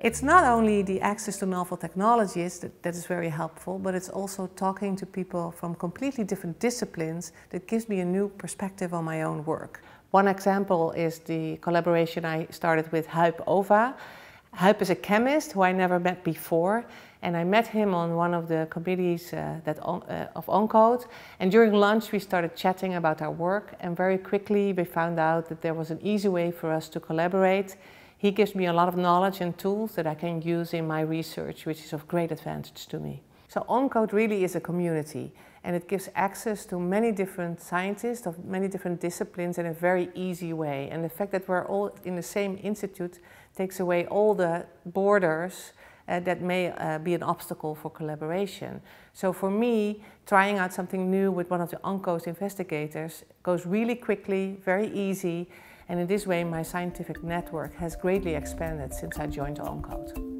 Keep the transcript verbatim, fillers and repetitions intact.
It's not only the access to novel technologies that, that is very helpful, but it's also talking to people from completely different disciplines that gives me a new perspective on my own work. One example is the collaboration I started with Huip Ova. Huip is a chemist who I never met before, and I met him on one of the committees uh, that on, uh, of ONCODE, and during lunch we started chatting about our work, and very quickly we found out that there was an easy way for us to collaborate. He gives me a lot of knowledge and tools that I can use in my research, which is of great advantage to me. So ONCODE really is a community, and it gives access to many different scientists of many different disciplines in a very easy way. And the fact that we're all in the same institute takes away all the borders uh, that may uh, be an obstacle for collaboration. So for me, trying out something new with one of the ONCODE investigators goes really quickly, very easy, and in this way my scientific network has greatly expanded since I joined ONCODE.